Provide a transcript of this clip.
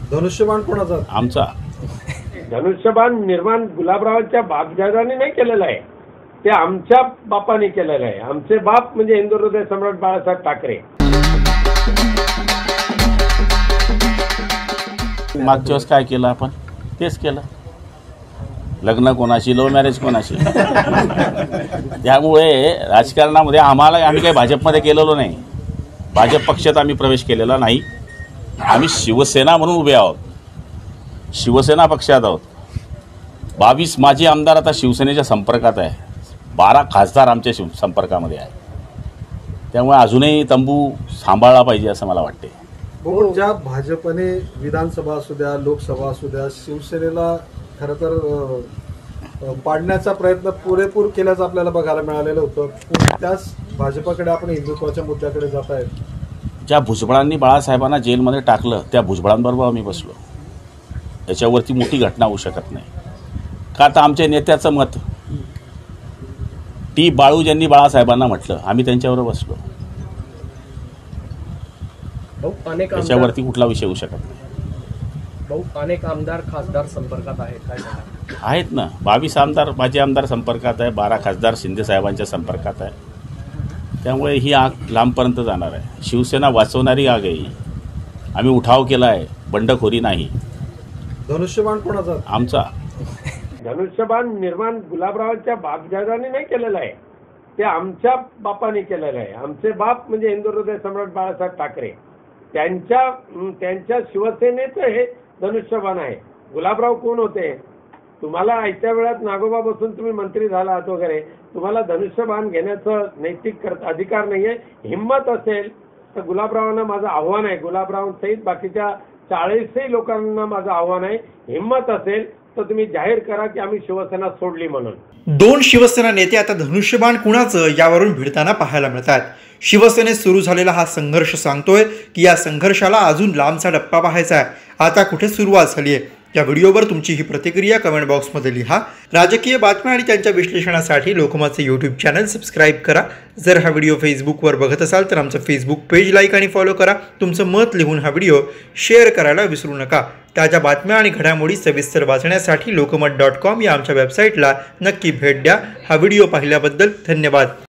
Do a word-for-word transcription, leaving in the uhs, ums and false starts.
धनुष्यबाण कोणाचा? आमचा. धनुष्यबाण निर्माण गुलाबरावांच्या बापजादाने नाही केलेलं आहे, ते आमच्या बापाने केलेलं आहे. आमचे बाप म्हणजे हिंदू हृदय सम्राट बाळासाहेब ठाकरे. मागच्या वेळेस काय केलं आपण? तेच केलं. लग्न कोणाशी, लव्ह मॅरेज कोणाशी. त्यामुळे राजकारणामध्ये आम्हाला, आम्ही काही भाजपमध्ये केलेलो नाही, भाजप पक्षात आम्ही प्रवेश केलेला नाही. आम्ही शिवसेना म्हणून उभे आहोत, शिवसेना पक्षात आहोत. बावीस माजी आमदार आता शिवसेनेच्या संपर्कात आहे, बारा खासदार आमच्या शिव संपर्कामध्ये आहे. त्यामुळे अजूनही तंबू सांभाळला पाहिजे असं मला वाटते. हो, ज्या भाजपने विधानसभा असू द्या, लोकसभा असू द्या, शिवसेनेला खरं तर पाडण्याचा प्रयत्न पुरेपूर केल्याचं आपल्याला बघायला मिळालेलं होतं. त्याच भाजपाकडे आपण हिंदुत्वाच्या मुद्द्याकडे जात आहेत. ज्या भुजबळांनी बाळासाहेबांना जेलमध्ये टाकलं त्या भुजबळांबरोबर आम्ही बसलो. याच्यावरती मोठी घटना होऊ शकत नाही का? आता आमच्या नेत्याचं मत, टी बाळू ज्यांनी बाळासाहेबांना म्हटलं, आम्ही त्यांच्याबरोबर बसलो. याच्यावरती कुठला विषय होऊ शकत नाही. भाऊ, अनेक आमदार खासदार संपर्कात आहेत, काय आहेत ना? बावीस आमदार माजी आमदार संपर्कात आहे, बारा खासदार शिंदे साहेबांच्या संपर्कात आहे. त्यामुळे ही आग लांबपर्यंत जाणार आहे. शिवसेना वाचवणारी आग आहे. आम्ही उठाव केला आहे, बंडखोरी नाही. धनुष्यबाण कोणाचा? आमचा. धनुष्यबाण निर्माण गुलाबरावांच्या बापजादाने नाही केलेलं आहे, ते आमच्या बापाने केलेलं आहे. आमचे बाप म्हणजे हिंदू हृदय सम्राट बाळासाहेब ठाकरे, त्यांच्या त्यांच्या शिवसेनेचं हे धनुष्यबाण आहे. गुलाबराव कोण होते? तुम्हाला आयत्या वेळात नागोबा बसून तुम्ही मंत्री झालात वगैरे, तुम्हाला धनुष्यबाण घेण्याचं नैतिक अधिकार नाहीये. हिंमत असेल तर गुलाबरावांना माझं आव्हान आहे, गुलाबरावांसहित बाकीच्या चाळीसही लोकांना माझं आव्हान आहे, हिंमत असेल तर तुम्ही जाहीर करा की आम्ही शिवसेना सोडली म्हणून. दोन शिवसेना नेते आता धनुष्यबाण कुणाचं यावरून भिडताना पाहायला मिळतात. शिवसेनेत सुरू झालेला हा संघर्ष सांगतोय की या संघर्षाला अजून लांबचा टप्पा पाहायचा आहे. आता कुठे सुरुवात झाली आहे? या व्हिडिओवर तुमची ही प्रतिक्रिया कमेंट बॉक्समध्ये लिहा. राजकीय बातम्या आणि त्यांच्या विश्लेषणासाठी लोकमतचे यूट्यूब चॅनल सबस्क्राईब करा. जर हा व्हिडिओ फेसबुकवर बघत असाल तर आमचं फेसबुक पेज लाईक आणि फॉलो करा. तुमचं मत लिहून हा व्हिडिओ शेअर करायला विसरू नका. ताज्या बातम्या आणि घडामोडी सविस्तर वाचण्यासाठी लोकमत डॉट कॉम या आमच्या वेबसाईटला नक्की भेट द्या. हा व्हिडिओ पाहिल्याबद्दल धन्यवाद.